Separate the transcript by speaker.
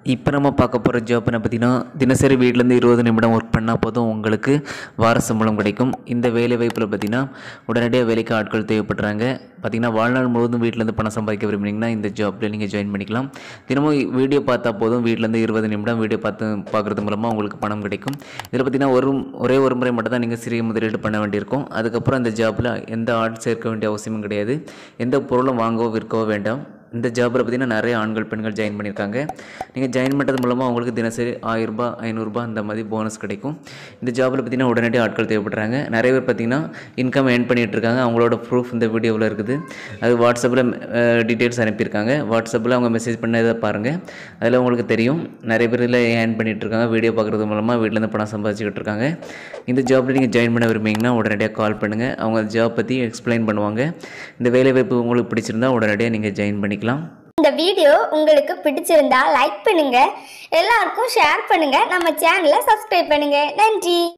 Speaker 1: இப்போ நம்ம பார்க்க போகிற ஜாப் என்ன பார்த்தீங்கன்னா, தினசரி வீட்டிலேருந்து 20 நிமிடம் ஒர்க் பண்ணால் போதும் உங்களுக்கு வார சம்பளம் கிடைக்கும். இந்த வேலை வாய்ப்பில் பார்த்தீங்கன்னா உடனடியாக வேலைக்கு ஆட்கள் தேவைப்படுறாங்க. பார்த்தீங்கன்னா வாழ்நாள் முழுவதும் வீட்டிலேருந்து பணம் சம்பாதிக்க விரும்புனீங்கன்னா இந்த ஜாப்பில் நீங்கள் ஜாயின் பண்ணிக்கலாம். தினமும் வீடியோ பார்த்தா போதும், வீட்டிலேருந்து 20 நிமிடம் வீடியோ பார்க்குறது மூலமாக உங்களுக்கு பணம் கிடைக்கும். இதில் பார்த்தீங்கன்னா ஒரே ஒரு முறை மட்டும் தான் நீங்கள் சிறிய முதலீடு பண்ண வேண்டியிருக்கும். அதுக்கப்புறம் இந்த ஜாப்பில் எந்த ஆட் சேர்க்க வேண்டிய அவசியமும் கிடையாது. எந்த பொருளும் வாங்கவோ விற்கவோ வேண்டாம். இந்த ஜாப்பில் பார்த்தீங்கன்னா நிறைய ஆண்கள் பெண்கள் ஜாயின் பண்ணியிருக்காங்க. நீங்கள் ஜாயின் பண்ணுறது மூலமாக உங்களுக்கு தினசரி 1000 ரூபாய் 500 ரூபாய் அந்த மாதிரி போனஸ் கிடைக்கும். இந்த ஜாப்பில் பார்த்தீங்கன்னா உடனடியாக ஆட்கள் தேவைப்படுறாங்க. நிறைய பேர் பார்த்தீங்கன்னா இன்கம் ஏர்ன் பண்ணிகிட்டு இருக்காங்க. அவங்களோட ப்ரூஃப் இந்த வீடியோவில் இருக்குது. அது வாட்ஸ்அப்பில் டீட்டெயில்ஸ் அனுப்பியிருக்காங்க. வாட்ஸ்அப்பில் அவங்க மெசேஜ் பண்ணதை பாருங்கள், அதில் உங்களுக்கு தெரியும். நிறைய பேர் இதில் ஏர்ன் பண்ணிகிட்டு இருக்காங்க. வீடியோ பார்க்குறது மூலமாக வீட்டிலேருந்து பணம் சம்பாதிச்சுக்கிட்டு இருக்காங்க. இந்த ஜாப்பில் நீங்கள் ஜாயின் பண்ண விரும்புனீங்கன்னா உடனடியாக கால் பண்ணுங்கள். அவங்க ஜாப் பற்றி எக்ஸ்பிளைன் பண்ணுவாங்க. இந்த வேலைவாய்ப்பு உங்களுக்கு பிடிச்சிருந்தா உடனடியாக நீங்கள் ஜாயின் பண்ணிக்கலாம்.
Speaker 2: இந்த வீடியோ உங்களுக்கு பிடிச்சிருந்தா லைக் பண்ணுங்க, எல்லாருக்கும் ஷேர் பண்ணுங்க, நம்ம சேனலை சப்ஸ்கிரைப் பண்ணுங்க. நன்றி.